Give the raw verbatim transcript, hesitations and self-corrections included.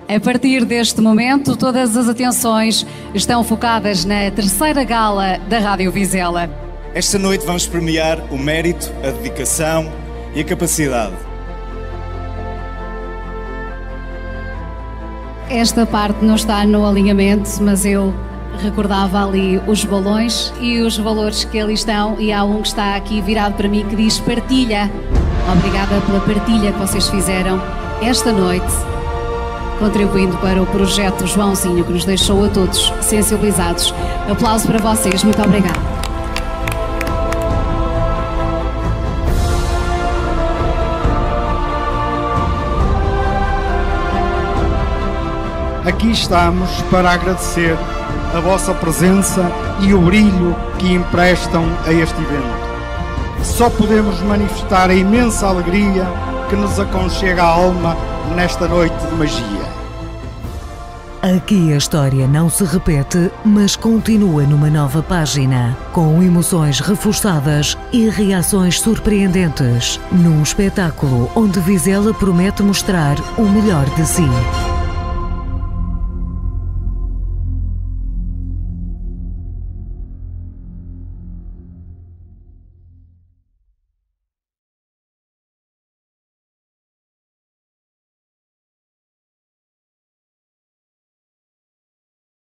A partir deste momento, todas as atenções estão focadas na terceira gala da Rádio Vizela. Esta noite vamos premiar o mérito, a dedicação e a capacidade. Esta parte não está no alinhamento, mas eu recordava ali os balões e os valores que ali estão, e há um que está aqui virado para mim que diz partilha. Obrigada pela partilha que vocês fizeram esta noite, contribuindo para o projeto Joãozinho, que nos deixou a todos sensibilizados. Aplauso para vocês, muito obrigada. Aqui estamos para agradecer a vossa presença e o brilho que emprestam a este evento. Só podemos manifestar a imensa alegria que nos aconchega a alma nesta noite de magia. Aqui a história não se repete, mas continua numa nova página, com emoções reforçadas e reações surpreendentes, num espetáculo onde Vizela promete mostrar o melhor de si.